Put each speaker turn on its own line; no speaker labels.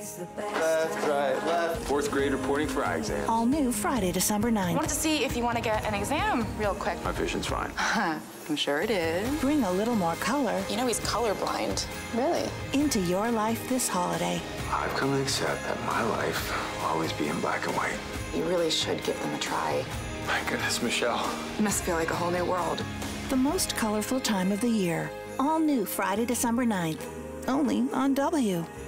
Left, right, left. Fourth grade reporting for eye exams.
All new Friday, December 9th.
I wanted to see if you want to get an exam real quick.
My vision's fine.
I'm sure it is.
Bring a little more color.
You know he's colorblind. Really?
Into your life this holiday.
I've come to accept that my life will always be in black and white.
You really should give them a try.
My goodness, Michelle.
It must feel like a whole new world.
The most colorful time of the year. All new Friday, December 9th. Only on W.